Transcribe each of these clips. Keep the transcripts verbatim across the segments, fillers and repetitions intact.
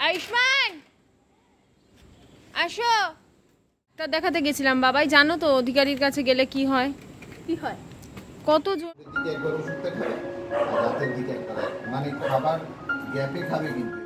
আয়ুষ্মান আসো। তা দেখাতে গেছিলাম বাবাই, জানো তো অধিকারীর কাছে গেলে কি হয়? কি হয়? কত জোর একবার ওষুধটা খাবে, রাতের দিকে একবার, মানে খাবার গ্যাপে খাবে কিন্তু।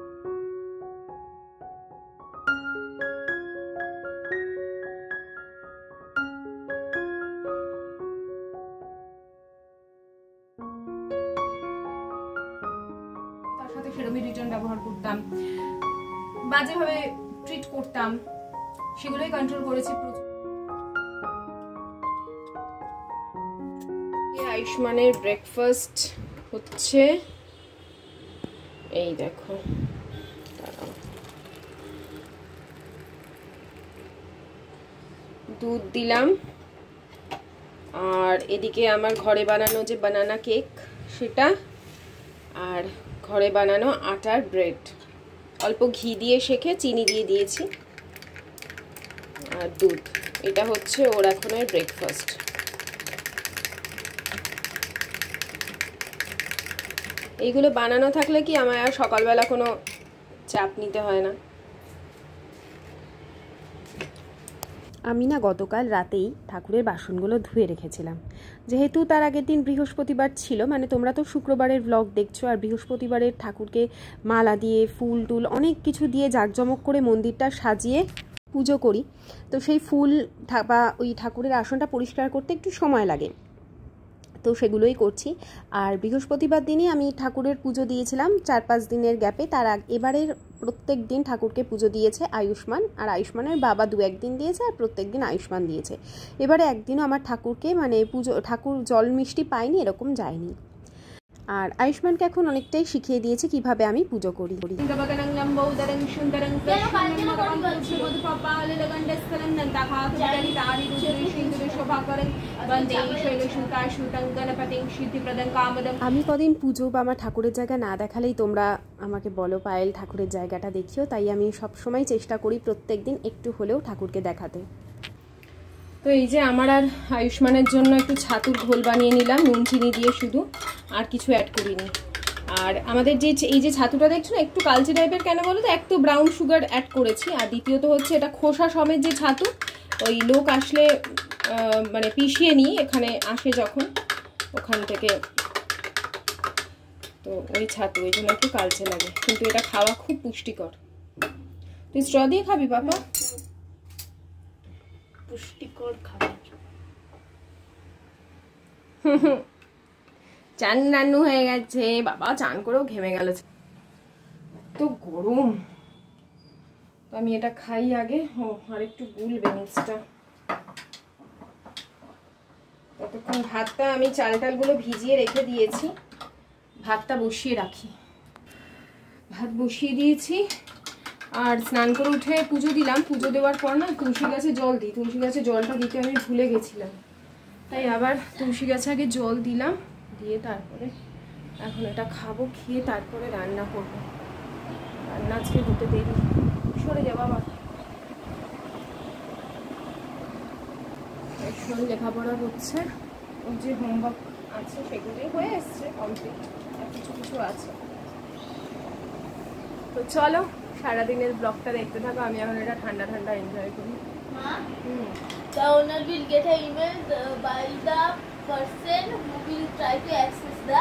তার সাথে সেরকমই রিটার্ন ব্যবহার করতাম, বাজেভাবে ট্রিট করতাম, সেগুলোই কন্ট্রোল করেছি প্রচুর। আয়ুষ্মানের ব্রেকফাস্ট হচ্ছে এই দেখো, দুধ দিলাম, আর এদিকে আমার ঘরে বানানো যে বানানা কেক সেটা, আর ঘরে বানানো আটার ব্রেড, অল্প ঘি দিয়ে সেঁকে চিনি দিয়ে দিয়েছি, আর দুধ। এটা হচ্ছে ওর এখনের ব্রেকফাস্ট। এইগুলো বানানো থাকলে কি আমার আর সকালবেলা কোনো চাপ নিতে হয় না। আমি না গতকাল রাতেই ঠাকুরের বাসনগুলো ধুয়ে রেখেছিলাম, যেহেতু তার আগের দিন বৃহস্পতিবার ছিল, মানে তোমরা তো শুক্রবারের ব্লগ দেখছো, আর বৃহস্পতিবারের ঠাকুরকে মালা দিয়ে ফুল টুল অনেক কিছু দিয়ে জাঁকজমক করে মন্দিরটা সাজিয়ে পুজো করি। তো সেই ফুল বা ওই ঠাকুরের আসনটা পরিষ্কার করতে একটু সময় লাগে, তো সেগুলোই করছি। আর বৃহস্পতিবার দিনই আমি ঠাকুরের পুজো দিয়েছিলাম চার পাঁচ দিনের গ্যাপে। তার আগ এবারের প্রত্যেক দিন ঠাকুরকে পুজো দিয়েছে আয়ুষ্মান, আর আয়ুষ্মানের বাবা দু একদিন দিয়েছে, আর প্রত্যেক দিন আয়ুষ্মান দিয়েছে। এবারে একদিনও আমার ঠাকুরকে মানে পুজো ঠাকুর জল মিষ্টি পায়নি, এরকম যায়নি। আর আয়ুষ্মানকে এখন অনেকটাই শিখিয়ে দিয়েছে কিভাবে আমি পুজো করি। আমি কদিন পুজো বা আমার ঠাকুরের জায়গা না দেখালেই তোমরা আমাকে বলো পায়েল ঠাকুরের জায়গাটা দেখিও, তাই আমি সবসময় চেষ্টা করি প্রত্যেক দিন একটু হলেও ঠাকুরকে দেখাতে। তো এই যে আমার আর আয়ুষ্মানের জন্য একটু ছাতুর ঘোল বানিয়ে নিলাম নুন চিনি দিয়ে শুধু, আর কিছু অ্যাড করিনি। আর আমাদের যে এই যে ছাতুটা দেখছো না, একটু কালচে টাইপের কেন বলো তো, এক তো ব্রাউন সুগার অ্যাড করেছি, আর দ্বিতীয়ত হচ্ছে এটা খোসা সমেত যে ছাতু, ওই লোক আসলে মানে পিষিয়ে নিই এখানে আসে যখন, ওখান থেকে, তো ওই ছাতু, এই জন্য একটু কালচে লাগে, কিন্তু এটা খাওয়া খুব পুষ্টিকর। তুই স্ট্র দিয়ে খাবি বাবা? পুষ্টিকর খাবার। চান নানু হয়ে গেছে বাবা, চান করেও ঘেমে গেল, তো গরম। তো আমি এটা খাই আগে, ও আর একটু গুলবে নিচটা। ততক্ষণ ভাতটা আমি চাল টালগুলো ভিজিয়ে রেখে দিয়েছি, ভাতটা বসিয়ে রাখি। ভাত বসিয়ে দিয়েছি, আর স্নান করে উঠে পুজো দিলাম। পুজো দেওয়ার পর না তুলসী গাছে জল দিই, তুলসী গাছে জলটা দিতে আমি ভুলে গেছিলাম, তাই আবার তুলসী গাছে আগে জল দিলাম, দিয়ে তারপরে এখন এটা খাবো, খেয়ে তারপরে রান্না করব। রান্না আজকে হতে দেরি, সরে যা বাবা। এখন লেখাপড়া হচ্ছে, ওর যে হোমওয়ার্ক আছে সেগুলোই হয়ে এসছে কমপ্লিট, আর কিছু কিছু আছে। তো চলো সারাদিনের ব্লগটা দেখতে থাকো, আমি এখন এটা ঠান্ডা ঠান্ডা এনজয় করি। The owner will get an email by the person who will try to access the.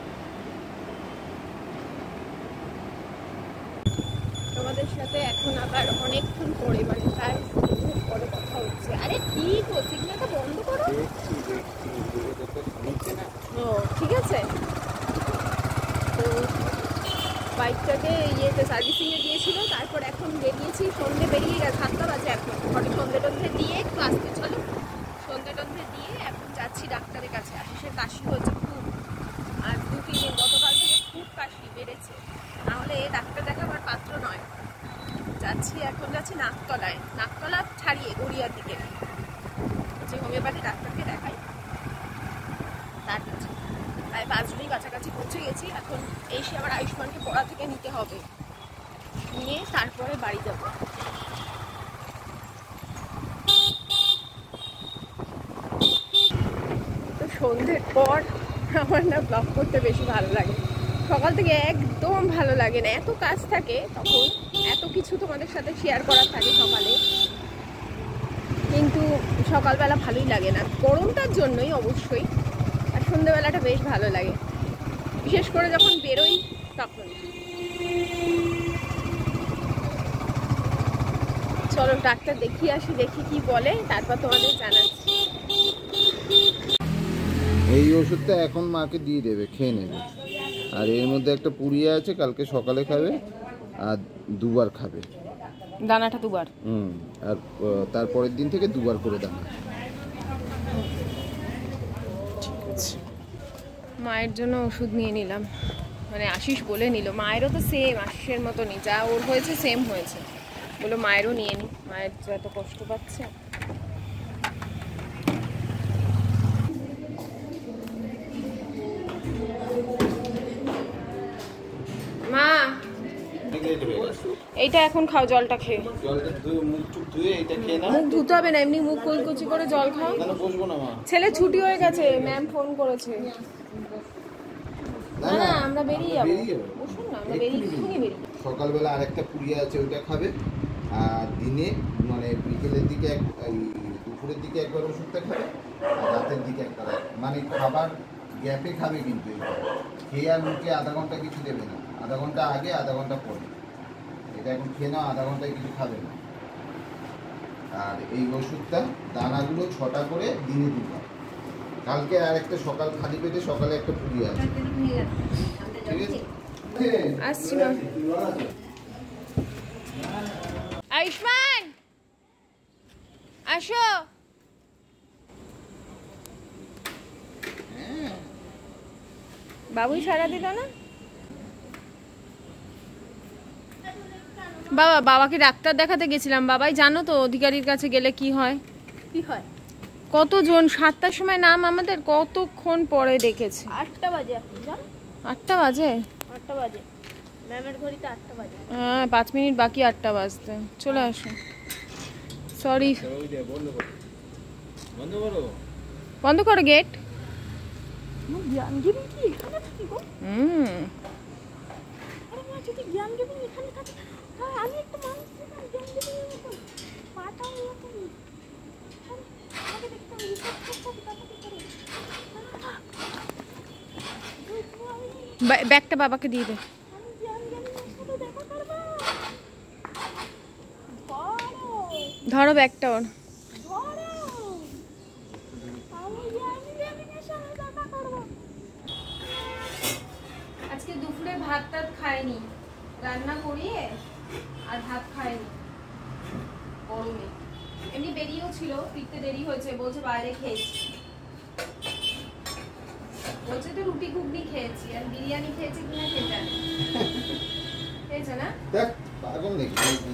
তোমাদের সাথে এখন আবার অনেকক্ষণ পরে, মানে প্রায় পরে কথা হচ্ছে। আরে ঠিক ও, সিগন্যালটা বন্ধ করো। ও ঠিক আছে। তো বাইকটাকে ইয়েতে সার্ভিসিংয়ে দিয়েছিল, তারপর এখন বেরিয়েছি, সন্ধ্যে বেরিয়ে গেছে, সাতটা বাজে এখন। ঘরে সন্ধ্যে টন্ধে দিয়ে একটু আসতে, চলো সন্ধ্যে টন্ধে দিয়ে এখন যাচ্ছি ডাক্তারের কাছে। আশিসের কাশি হয়েছে খুব, আর দু তিন দিন গতকাল থেকে খুব কাশি বেড়েছে, নাহলে ডাক্তার দেখাবার পাত্র নয়। যাচ্ছি এখন, যাচ্ছি নাকতলায়, নাকতলা ছাড়িয়ে গড়িয়ার দিকে যে হোমিওপ্যাথি ডাক্তারকে দেখাই তার কাছে। তাই পাঁচজনই কাছাকাছি পৌঁছে গেছি। এখন এসে আবার আয়ুষ্মানকে পড়া থেকে নিতে হবে, নিয়ে তারপরে বাড়ি যাব। তো সন্ধ্যের পর আমার না ব্লগ করতে বেশি ভালো লাগে, সকাল থেকে একদম ভালো লাগে না, এত কাজ থাকে তখন, এত কিছু তোমাদের সাথে শেয়ার করার থাকে সকালে, কিন্তু সকালবেলা ভালোই লাগে না, গরমটার জন্যই অবশ্যই। আর সন্ধ্যেবেলাটা বেশ ভালো লাগে, বিশেষ করে যখন বেরোই তখন। চলো ডাক্তার দেখিয়ে আসি, দেখি কি বলে, তারপর তোমাদের জানাচ্ছি। এই ওষুধটা এখন মাকে দিয়ে দেবে, খেয়ে নেবে। আর এর মধ্যে একটা পুড়িয়ে আছে, কালকে সকালে খাবে আর দুবার খাবে দানাটা দুবার। হুম আর তারপরের দিন থেকে দুবার করে দানা। মায়ের জন্য ওষুধ নিয়ে নিলাম, মানে আশিস বলে নিল, মায়েরও তো সেম আশিসের মতনই, যা ওর হয়েছে সেম হয়েছে, বলো মায়েরও নিয়ে নি, মায়ের তো এত কষ্ট পাচ্ছে। মা এইটা এখন খাও, জলটা খেয়ে। মুখ ধুতে হবে না, এমনি মুখ কুচকুচি করে জল খাও। ছেলে ছুটি হয়ে গেছে, ম্যাম ফোন করেছে। না না আমরা বেরিয়ে যাবো, বসুন না, আমরা বেরিয়ে বেরিয়ে সকালবেলা আরেকটা পুড়িয়ে আছে, ওইটা খাবে। আর দিনে মানে বিকেলের দিকে এক দুপুরের দিকে একবার ওষুধটা খাবে, আর রাতের দিকে একবার, মানে খাবার গ্যাপে খাবে, কিন্তু খেয়ে আর মুখে আধা ঘন্টা কিছু দেবে না, আধা ঘন্টা আগে আধা ঘন্টা পরে। এটা এখন খেয়ে নাও, আধা ঘন্টায় কিছু খাবে না। আর এই ওষুধটা দানাগুলো ছটা করে দিনে দুবার। কালকে আর একটা সকাল খালি পেটে সকালে একটা পুড়িয়ে আছে, ঠিক আছে? আসছি না। আয়ুষ্মান আসো। বাবুই সারা দিল না। বাবা বাবাকে ডাক্তার দেখাতে গেছিলাম, বাবাই জানো তো অধিকারীর কাছে গেলে কি হয়। কি হয়? কতজন সাতটার সময় নাম, আমাদের কতক্ষণ পরে ডেকেছে। আটটা বাজে আপনি জান? আটটা বাজে? আটটা বাজে, ম্যামের ঘড়িতে আটটা বাজে। হ্যাঁ পাঁচ মিনিট বাকি আটটা বাজতে, চলে আসো। সরি, বন্ধ করো গেট। জ্ঞানগিরি কি এখানে থাকি গো? হুম আরে মা, যদি জ্ঞানগিরি এখানে থাকে, হ্যাঁ আমি একটা মানুষ ছিলাম জ্ঞানগিরির মতো, পাটাও এরকম, আমাকে দেখতে হবে, রিসার্চ করতে হবে, কি করে। ব্যাগটা বাবাকে দিয়ে দে। আমি জ্ঞানগিরির সাথে দেখা করবো। ধরো ধরো ব্যাগটা ওর। ধরো, আমি জ্ঞানগিরির সাথে দেখা করবো। আজকে দুপুরে ভাত টাত খাইনি, রান্না করিয়ে আর ভাত খাইনি গরমে। এমনি বেরিয়েও ছিল, ফিরতে দেরি হয়েছে, বলছে বাইরে খেয়েছি, বলছে তো রুটি ঘুগনি খেয়েছি, আর বিরিয়ানি খেয়েছি কিনা কে জানে। খেয়েছে না? দেখ পাগল নাকি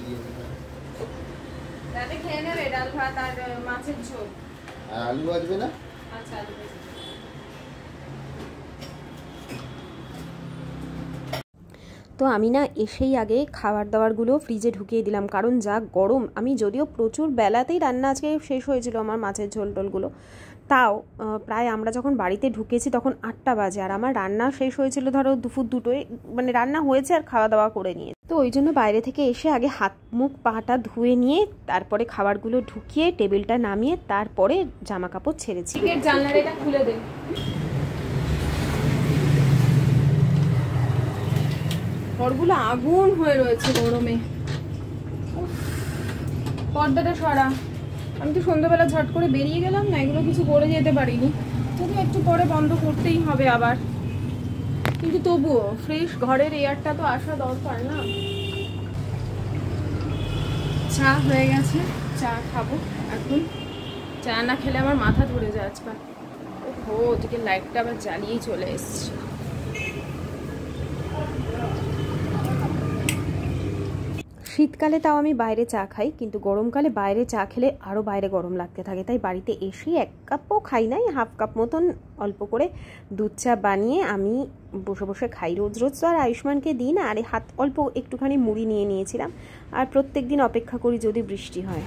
রাতে খেয়ে নেবে ডাল ভাত আর মাছের ঝোল। আর আলু আসবে না? আচ্ছা আলু ভেজে। তো আমি না এসেই আগে খাবার দাবারগুলো ফ্রিজে ঢুকিয়ে দিলাম, কারণ যা গরম। আমি যদিও প্রচুর বেলাতেই রান্না আজকে শেষ হয়েছিল আমার মাছের ঝোল টোলগুলো, তাও প্রায় আমরা যখন বাড়িতে ঢুকেছি তখন আটটা বাজে, আর আমার রান্না শেষ হয়েছিল ধরো দুপুর দুটোয়, মানে রান্না হয়েছে আর খাওয়া দাওয়া করে নিয়ে। তো ওই জন্য বাইরে থেকে এসে আগে হাত মুখ পাটা ধুয়ে নিয়ে তারপরে খাবারগুলো ঢুকিয়ে টেবিলটা নামিয়ে তারপরে জামা কাপড় ছেড়েছি। জানলাটা এটা খুলে দে। ঘরগুলো আগুন হয়ে রয়েছে গরমে। পর্দাটা সরা, আমি তো সন্ধ্যাবেলা ঝট করে বেরিয়ে গেলাম না, এগুলো কিছু করে যেতে পারিনি, যদি একটু পরে বন্ধ করতেই হবে আবার, কিন্তু তবুও ফ্রেশ ঘরের এয়ারটা তো আসা দরকার না। চা হয়ে গেছে, চা খাবো এখন। চা না খেলে আমার মাথা ধরে যায় আজকাল। ওহো, ওদিকে লাইটটা আবার জ্বালিয়েই চলে এসছে। শীতকালে তাও আমি বাইরে চা খাই, কিন্তু গরমকালে বাইরে চা খেলে আরও বাইরে গরম লাগতে থাকে, তাই বাড়িতে এসেই এক কাপও খাই নাই, হাফ কাপ মতন অল্প করে দুধ চা বানিয়ে আমি বসে বসে খাই। রোজ রোজ তো আর আয়ুষ্মানকে দিই না, আর হাত অল্প একটুখানি মুড়ি নিয়ে নিয়েছিলাম, আর প্রত্যেক দিন অপেক্ষা করি যদি বৃষ্টি হয়।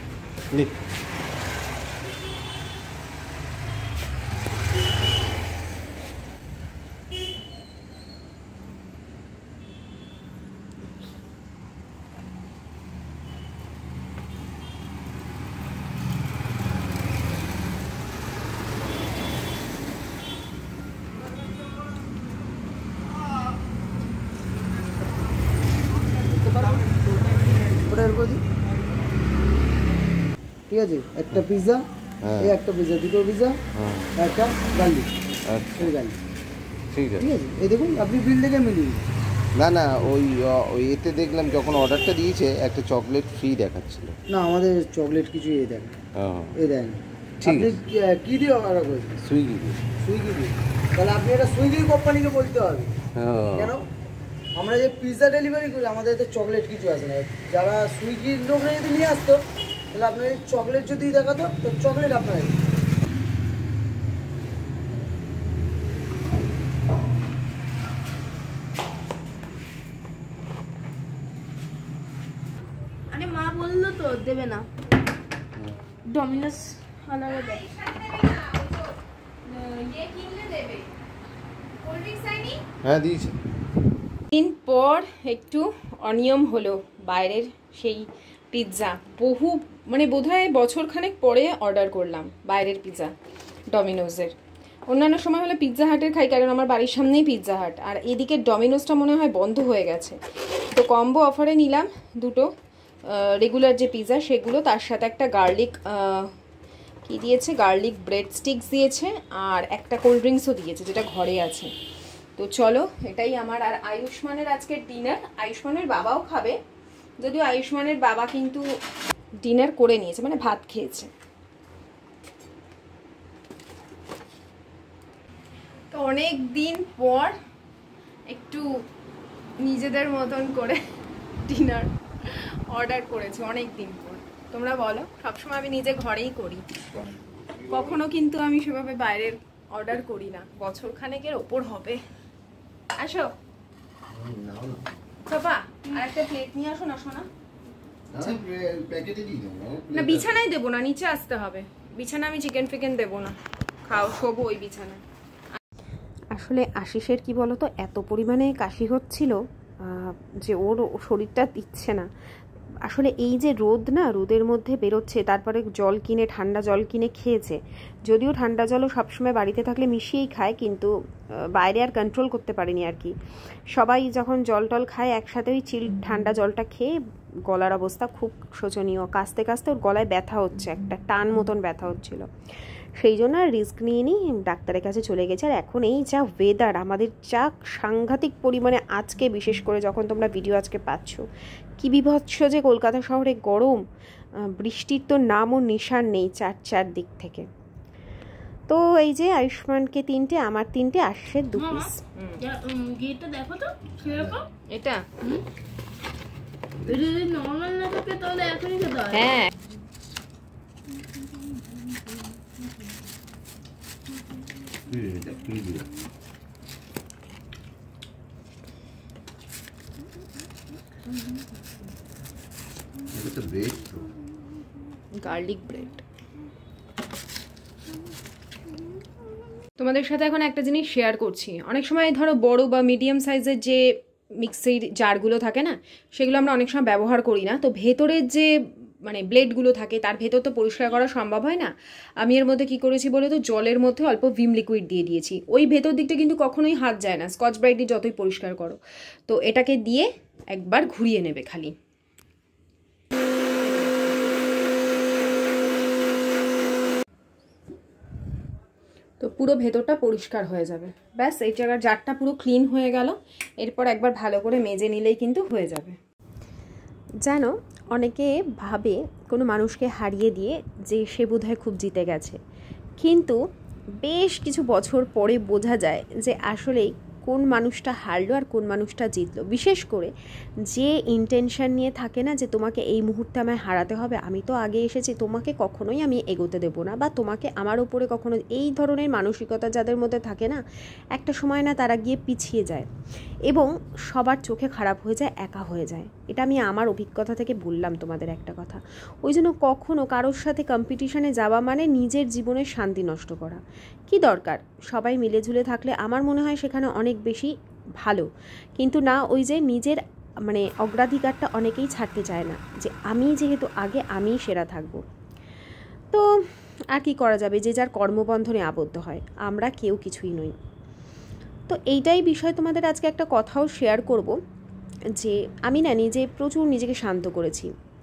করে দিই, ঠিক আছে? একটা পিৎজা, হ্যাঁ এই একটা পিৎজা, দুটো পিৎজা, হ্যাঁ একটা গার্লিক, আচ্ছা এই গার্লিক, ঠিক আছে। ঠিক আছে? এই দেখুন আপনি বিল দেখে মিলিয়ে দিন। না না ওই আহ, ওই এতে দেখলাম যখন অর্ডারটা দিয়েছে একটা চকলেট ফ্রি দেখাচ্ছিল। না আমাদের চকলেট কিছু এই দেন, হ্যাঁ এই দেন। ঠিক আপনি আছে। কি- কি দিয়ে অর্ডার করেছেন? সুইগি। সুইগি দিয়ে? তাহলে আপনি এটা সুইগি কোম্পানিকে বলতে হবে। হ্যাঁ কেন? আমরা যে পিৎজা ডেলিভারি করি আমাদের এতে চকলেট কিছু আসে না। যারা সুইগির লোকরা যদি নিয়ে আসতো তাহলে আপনার চকলেট যদি দেখাতো তো চকলেট আপনার। আরে মা বললো তো দেবে না, ডমিনোস আলাদা দেয়। হ্যাঁ দিয়েছে। দিন পর একটু অনিয়ম হলো বাইরের সেই পিৎজা, বহু মানে বোধহয় বছরখানেক পরে অর্ডার করলাম বাইরের পিৎজা ডমিনোজের। অন্যান্য সময় হলে পিৎজা হাটের খাই, কারণ আমার বাড়ির সামনেই পিৎজা হাট, আর এদিকে ডমিনোজটা মনে হয় বন্ধ হয়ে গেছে। তো কম্বো অফারে নিলাম দুটো রেগুলার যে পিৎজা সেগুলো, তার সাথে একটা গার্লিক কি দিয়েছে, গার্লিক ব্রেড স্টিক্স দিয়েছে, আর একটা কোল্ড ড্রিঙ্কসও দিয়েছে যেটা ঘরে আছে। তো চলো এটাই আমার আর আয়ুষ্মানের আজকের ডিনার। আয়ুষ্মানের বাবাও খাবে, যদিও আয়ুষ্মানের বাবা কিন্তু ডিনার করে নিয়েছে, মানে ভাত খেয়েছে। তো অনেক দিন পর একটু নিজেদের মতন করে ডিনার অর্ডার করেছি, অনেক দিন পর। তোমরা বলো, সবসময় আমি নিজে ঘরেই করি, কখনো কিন্তু আমি সেভাবে বাইরের অর্ডার করি না। বছর খানেকের ওপর হবে। আসো বাবা, আর একটা প্লেট নিয়ে আসো না সোনা। প্যাকেটে দিয়ে দেবো না বিছানায় দেবো না, নিচে আসতে হবে। বিছানা আমি চিকেন ফিকেন দেবো না, খাও শোবো ওই বিছানায়। আসলে আশিসের কি বলতো, এত পরিমাণে কাশি হচ্ছিল যে ওর শরীরটা দিচ্ছে না। আসলে এই যে রোদ না, রোদের মধ্যে বেরোচ্ছে, তারপরে জল কিনে ঠান্ডা জল কিনে খেয়েছে। যদিও ঠান্ডা জলও সবসময় বাড়িতে থাকলে মিশিয়েই খায়, কিন্তু বাইরে আর কন্ট্রোল করতে পারিনি আর কি। সবাই যখন জল টল খায় একসাথে, ওই চিল ঠান্ডা জলটা খেয়ে গলার অবস্থা খুব শোচনীয়। কাশতে কাশতে ওর গলায় ব্যথা হচ্ছে, একটা টান মতন ব্যথা হচ্ছিল। সেই জন্য আর রিস্ক নিয়ে নিই, ডাক্তারের কাছে চলে গেছে। আর এখন এই যা ওয়েদার আমাদের, যা সাংঘাতিক পরিমাণে আজকে, বিশেষ করে যখন তোমরা ভিডিও আজকে পাচ্ছ, কি বিভৎস যে কলকাতা শহরে গরম, বৃষ্টির তো নামও নিশান নেই চার চার দিক থেকে। তো এই যে আয়ুষ্মানকে তিনটে, আমার তিনটে, আসছে দু পিস। গেটটা দেখো তো সেরকম, এটা যদি নর্মাল না থাকে তাহলে এখনই খেতে হয়। হ্যাঁ গার্লিক ব্রেড। তোমাদের সাথে এখন একটা জিনিস শেয়ার করছি। অনেক সময় ধরো বড় বা মিডিয়াম সাইজের যে মিক্সির জারগুলো থাকে না, সেগুলো আমরা অনেক সময় ব্যবহার করি না। তো ভেতরের যে মানে ব্লেডগুলো থাকে তার ভেতর তো পরিষ্কার করা সম্ভব হয় না। আমি এর মধ্যে কি করেছি বলে তো, জলের মধ্যে অল্প ভিম লিকুইড দিয়ে দিয়েছি। ওই ভেতর দিকটা কিন্তু কখনোই হাত যায় না, স্কচ ব্রাইট দিয়ে যতই পরিষ্কার করো। তো এটাকে দিয়ে একবার ঘুরিয়ে নেবে খালি। তো পুরো ভেতরটা পরিষ্কার হয়ে যাবে, ব্যাস। এই জায়গার জারটা পুরো ক্লিন হয়ে গেল। এরপর একবার ভালো করে মেজে নিলেই কিন্তু হয়ে যাবে। জানো, অনেকে ভাবে কোনো মানুষকে হারিয়ে দিয়ে যে সে বোধহয় খুব জিতে গেছে, কিন্তু বেশ কিছু বছর পরে বোঝা যায় যে আসলেই কোন মানুষটা হারলো আর কোন মানুষটা জিতলো। বিশেষ করে যে ইন্টেনশন নিয়ে থাকে না যে তোমাকে এই মুহূর্তে আমায় হারাতে হবে, আমি তো আগে এসেছি, তোমাকে কখনোই আমি এগোতে দেবো না, বা তোমাকে আমার উপরে কখনো, এই ধরনের মানসিকতা যাদের মধ্যে থাকে না, একটা সময় না তারা গিয়ে পিছিয়ে যায় এবং সবার চোখে খারাপ হয়ে যায়, একা হয়ে যায়। এটা আমি আমার অভিজ্ঞতা থেকে বললাম তোমাদের একটা কথা। ওই জন্য কখনো কারোর সাথে কম্পিটিশনে যাওয়া মানে নিজের জীবনের শান্তি নষ্ট করা। কি দরকার, সবাই মিলেঝুলে থাকলে আমার মনে হয় সেখানে অনেক বেশি ভালো। কিন্তু না, ওই যে নিজের মানে অগ্রাধিকারটা অনেকেই ছাড়তে চায় না, যে আমি যেহেতু আগে আমিই সেরা থাকবো। তো আর কি করা যাবে, যে যার কর্মবন্ধনে আবদ্ধ হয়, আমরা কেউ কিছুই নই। তো এইটাই বিষয়, তোমাদের আজকে একটা কথাও শেয়ার করব যে আমি না নিজে প্রচুর নিজেকে শান্ত করেছি।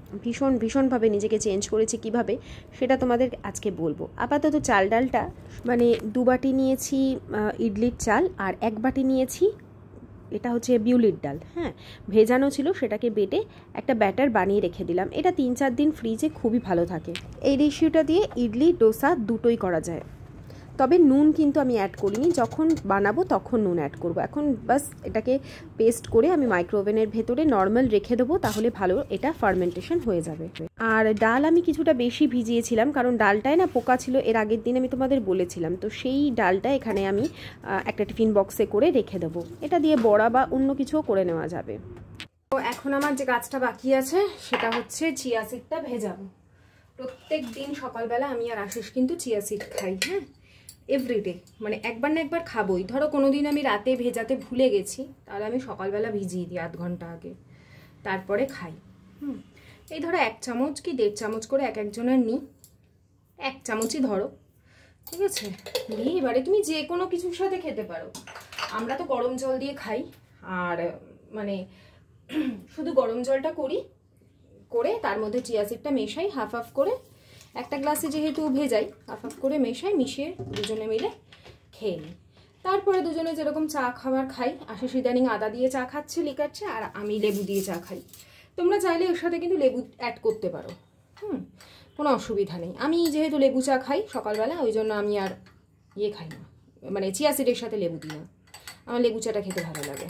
ভীষণ ভীষণভাবে নিজেকে চেঞ্জ করেছি কিভাবে সেটা তোমাদের আজকে বলবো। আপাতত চাল ডালটা মানে দু বাটি নিয়েছি ইডলির চাল আর এক বাটি নিয়েছি এটা হচ্ছে বিউলির ডাল, হ্যাঁ ভেজানো ছিল, সেটাকে বেটে একটা ব্যাটার বানিয়ে রেখে দিলাম। এটা তিন চার দিন ফ্রিজে খুবই ভালো থাকে। এই রেশিওটা দিয়ে ইডলি ডোসা দুটোই করা যায়। তবে নুন কিন্তু আমি অ্যাড করিনি, যখন বানাবো তখন নুন অ্যাড করব। এখন বাস এটাকে পেস্ট করে আমি মাইক্রোওভেনের ভেতরে নর্মাল রেখে দেবো, তাহলে ভালো এটা ফার্মেন্টেশন হয়ে যাবে। আর ডাল আমি কিছুটা বেশি ভিজিয়েছিলাম, কারণ ডালটায় না পোকা ছিল, এর আগের দিন আমি তোমাদের বলেছিলাম। তো সেই ডালটা এখানে আমি একটা টিফিন বক্সে করে রেখে দেবো। এটা দিয়ে বড়া বা অন্য কিছুও করে নেওয়া যাবে। তো এখন আমার যে কাজটা বাকি আছে সেটা হচ্ছে চিয়া সিডটা ভেজাবো। প্রত্যেক দিন সকালবেলা আমি আর আশিস কিন্তু চিয়া সিড খাই, হ্যাঁ এভরিডে, মানে একবার না একবার খাবোই। ধরো কোনো দিন আমি রাতে ভেজাতে ভুলে গেছি, তাহলে আমি সকালবেলা ভিজিয়ে দিই আধ ঘন্টা আগে, তারপরে খাই। হুম এই ধরো এক চামচ কি দেড় চামচ করে এক একজনের নিই, এক চামচই ধরো, ঠিক আছে। নিয়ে এবারে তুমি যে কোনো কিছুর সাথে খেতে পারো। আমরা তো গরম জল দিয়ে খাই, আর মানে শুধু গরম জলটা করি, করে তার মধ্যে চিয়া সিডটা মেশাই হাফ হাফ করে, একটা গ্লাসে যেহেতু ভেজাই হাফ হাফ করে মেশাই, মিশিয়ে দুজনে মিলে খেয়ে নিই। তারপরে দুজনে যেরকম চা খাবার খাই, আশিস ইদানিং আদা দিয়ে চা খাচ্ছে লিকাচ্ছে, আর আমি লেবু দিয়ে চা খাই। তোমরা চাইলে এর সাথে কিন্তু লেবু অ্যাড করতে পারো, হুম কোনো অসুবিধা নেই। আমি যেহেতু লেবু চা খাই সকালবেলা, ওই জন্য আমি আর ইয়ে খাই না, মানে চিয়া সিডের সাথে লেবু দিই না, আমার লেবু চাটা খেতে ভালো লাগে।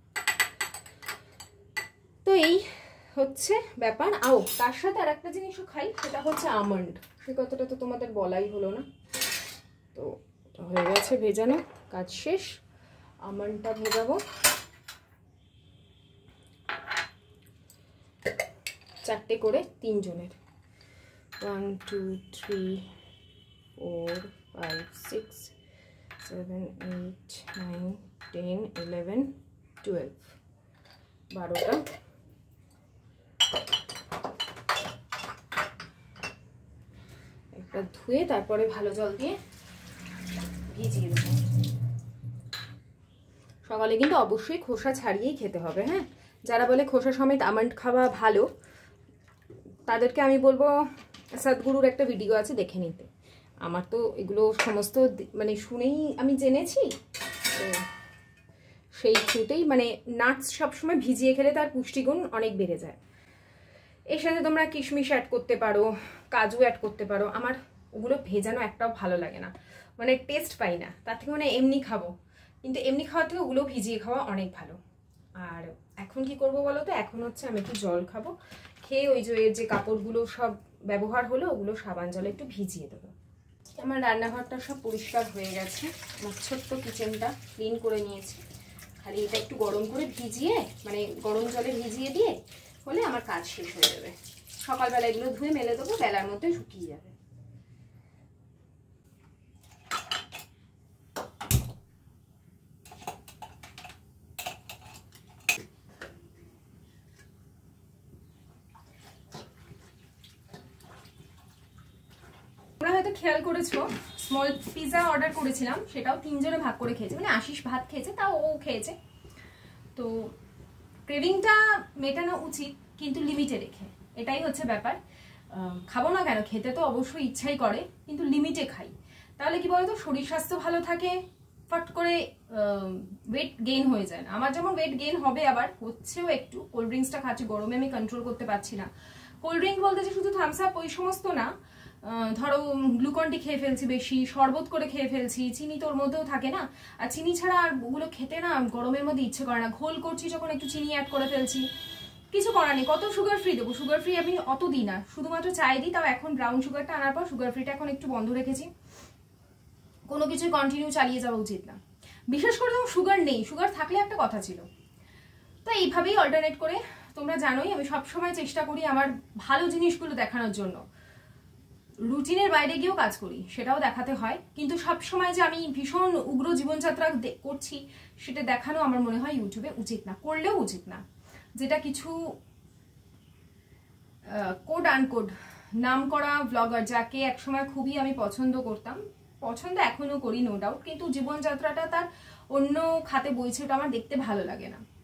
তো এই হচ্ছে ব্যাপার। আও তার সাথে আর একটা জিনিসও খাই, সেটা হচ্ছে আমন্ড। সে কথাটা তো তোমাদের বলাই হলো না। তো হয়ে গেছে ভেজানো, কাজ শেষ। আমন্ডটা ভেজাবো, চারটে করে তিনজনের, one two three four five six seven eight nine ten eleven twelve, বারোটা। একটা ধুয়ে তারপরে ভালো জল দিয়ে ভিজিয়ে দেবো। সকালে কিন্তু অবশ্যই খোসা ছাড়িয়েই খেতে হবে, হ্যাঁ যারা বলে খোসা সমেত আমন্ড খাওয়া ভালো, তাদেরকে আমি বলবো সদ্গুরুর একটা ভিডিও আছে দেখে নিতে। আমার তো এগুলো সমস্ত মানে শুনেই আমি জেনেছি, তো সেই থ্রুতেই মানে নাটস সবসময় ভিজিয়ে খেলে তার পুষ্টিগুণ অনেক বেড়ে যায়। এর সাথে তোমরা কিশমিশ অ্যাড করতে পারো, কাজু অ্যাড করতে পারো। আমার ওগুলো ভেজানো একটাও ভালো লাগে না, মানে টেস্ট পাই না, তার থেকে মানে এমনি খাবো, কিন্তু এমনি খাওয়ার থেকে ওগুলো ভিজিয়ে খাওয়া অনেক ভালো। আর এখন কি করব বলো তো, এখন হচ্ছে আমি একটু জল খাবো, খেয়ে ওই যে যে কাপড়গুলো সব ব্যবহার হলো ওগুলো সাবান জলে একটু ভিজিয়ে দেবো। আমার রান্নাঘরটা সব পরিষ্কার হয়ে গেছে, আমার ছোট্ট কিচেনটা ক্লিন করে নিয়েছি। খালি এটা একটু গরম করে ভিজিয়ে, মানে গরম জলে ভিজিয়ে দিয়ে হলে আমার কাজ শেষ হয়ে যাবে। সকালবেলা এগুলো ধুয়ে মেলে দেবো, বেলার মধ্যে শুকিয়ে যাবে। তোমরা হয়তো খেয়াল করেছো, স্মল পিৎজা অর্ডার করেছিলাম, সেটাও তিনজনে ভাগ করে খেয়েছে, মানে আশিস ভাত খেয়েছে, তাও ও খেয়েছে। তো ক্রেভিংটা মেটানো উচিত, কিন্তু লিমিটে রেখে, এটাই হচ্ছে ব্যাপার। খাবো না কেন, খেতে তো অবশ্যই ইচ্ছাই করে, কিন্তু লিমিটে খাই। তাহলে কি বলতো, শরীর স্বাস্থ্য ভালো থাকে, ফট করে ওয়েট গেইন হয়ে যায় না। আমার যেমন ওয়েট গেইন হবে, আবার হচ্ছেও একটু। কোল্ড ড্রিঙ্কসটা খাচ্ছি, গরমে আমি কন্ট্রোল করতে পারছি না। কোল্ড ড্রিঙ্ক বলতে যে শুধু থামস আপ ওই সমস্ত না, ধরো গ্লুকন-ডি খেয়ে ফেলছি বেশি, শরবত করে খেয়ে ফেলছি, চিনি তোর মধ্যেও থাকে না, আর চিনি ছাড়া আর ওগুলো খেতে না গরমের মধ্যে ইচ্ছে করে না। ঘোল করছি যখন একটু চিনি অ্যাড করে ফেলছি, কিছু করার নেই। কত সুগার ফ্রি দেবো, সুগার ফ্রি আমি অত দিই না, শুধুমাত্র চাই দিই। তাও এখন ব্রাউন সুগারটা আনার পর সুগার ফ্রিটা এখন একটু বন্ধ রেখেছি। কোনো কিছু কন্টিনিউ চালিয়ে যাওয়া উচিত না, বিশেষ করে যখন সুগার নেই। সুগার থাকলে একটা কথা ছিল। তো এইভাবেই অল্টারনেট করে, তোমরা জানোই আমি সবসময় চেষ্টা করি আমার ভালো জিনিসগুলো দেখানোর জন্য। রুটিনের বাইরে গিয়েও কাজ করি, সেটাও দেখাতে হয়, কিন্তু সব সময় যে আমি ভীষণ উগ্র জীবনযাত্রা করছি সেটা দেখানো আমার মনে হয় ইউটিউবে উচিত না, করলেও উচিত না। যেটা কিছু কোড আনকোড নাম করা ব্লগার, যাকে একসময় খুবই আমি পছন্দ করতাম, পছন্দ এখনো করি নো ডাউট, কিন্তু জীবনযাত্রাটা তার অন্য খাতে বইছে, ওটা আমার দেখতে ভালো লাগে না।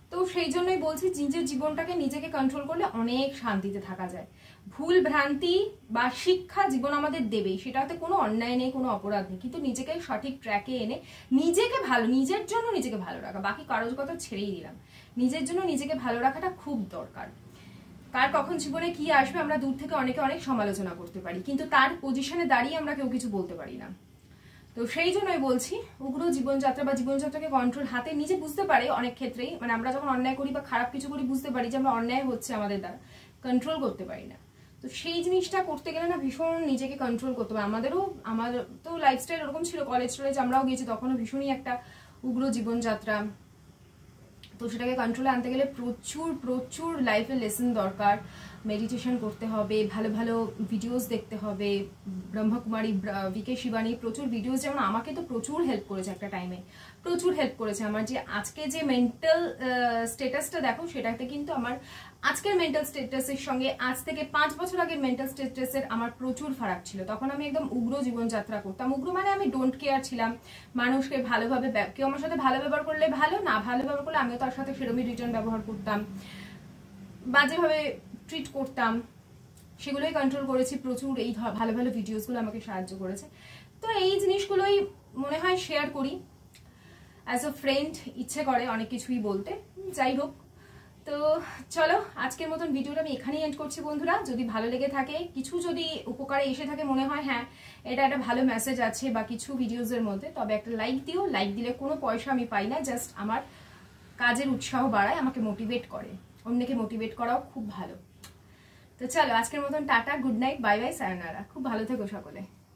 তো সেই জন্যই বলছি নিজের জীবনটাকে নিজেকে কন্ট্রোল করলে অনেক শান্তিতে থাকা যায়। ভুল ভ্রান্তি বা শিক্ষা জীবন আমাদের দেবেই, সেটাতে কোনো অন্যায় নেই, কোনো অপরাধ নেই, কিন্তু নিজেকে সঠিক ট্র্যাকে এনে নিজেকে ভালো, নিজের জন্য নিজেকে ভালো রাখা, বাকি কারোর কথা ছেড়েই দিলাম, নিজের জন্য নিজেকে ভালো রাখাটা খুব দরকার। কার কখন জীবনে কি আসবে আমরা দূর থেকে অনেকে অনেক সমালোচনা করতে পারি, কিন্তু তার পজিশনে দাঁড়িয়ে আমরা কেউ কিছু বলতে পারি না। তো সেই জন্যই বলছি উগ্র জীবনযাত্রা বা জীবনযাত্রাকে কন্ট্রোল হাতে নিজে বুঝতে পারে অনেক ক্ষেত্রেই, মানে আমরা যখন অন্যায় করি বা খারাপ কিছু করি বুঝতে পারি যে আমরা অন্যায় হচ্ছে আমাদের দ্বারা, কন্ট্রোল করতে পারি না। তো সেই জিনিসটা করতে গেলে না ভীষণ নিজেকে কন্ট্রোল করতে হবে। আমাদেরও আমার তো লাইফস্টাইল ওরকম ছিল, কলেজ টলেজ আমরাও গেছি, তখনও ভীষণই একটা উগ্র জীবনযাত্রা। তো সেটাকে কন্ট্রোলে আনতে গেলে প্রচুর প্রচুর লাইফে লেসন দরকার, মেডিটেশন করতে হবে, ভালো ভালো ভিডিওস দেখতে হবে, ব্রহ্মকুমারী, ভিকে শিবানী প্রচুর ভিডিওস, যেমন আমাকে তো প্রচুর হেল্প করেছে একটা টাইমে, প্রচুর হেল্প করেছে। আমার যে আজকে যে মেন্টাল স্টেটাসটা দেখো সেটাতে কিন্তু আমার আজকের মেন্টাল স্টেটাসের সঙ্গে আজ থেকে পাঁচ বছর আগের মেন্টাল স্টেটাসের আমার প্রচুর ফারাক ছিল। তখন আমি একদম উগ্র জীবনযাত্রা করতাম। উগ্র মানে আমি ডোন্ট কেয়ার ছিলাম, মানুষকে ভালোভাবে, কেউ আমার সাথে ভালো ব্যবহার করলে ভালো, না ভালো ব্যবহার করলে আমিও তার সাথে সেরকমই রিটার্ন ব্যবহার করতাম, বাজেভাবে ট্রিট করতাম, সেগুলোই কন্ট্রোল করেছি প্রচুর। এই ভালো ভালো ভিডিওসগুলো আমাকে সাহায্য করেছে। তো এই জিনিসগুলোই মনে হয় শেয়ার করি অ্যাজ আ ফ্রেন্ড, ইচ্ছে করে অনেক কিছুই বলতে। যাই হোক, তো চলো আজকের মতন ভিডিওটা আমি এখানেই এন্ড করছি বন্ধুরা। যদি ভালো লেগে থাকে, কিছু যদি উপকারে এসে থাকে, মনে হয় হ্যাঁ এটা একটা ভালো মেসেজ আছে বা কিছু ভিডিওসের মধ্যে, তবে একটা লাইক দিও। লাইক দিলে কোনো পয়সা আমি পাই না, জাস্ট আমার কাজের উৎসাহ বাড়ায়, আমাকে মোটিভেট করে, অন্যকে মোটিভেট করাও খুব ভালো। তো চলো আজকের মতন tata, good night, bye bye, sayonara, খুব ভালো থেকো সকলে।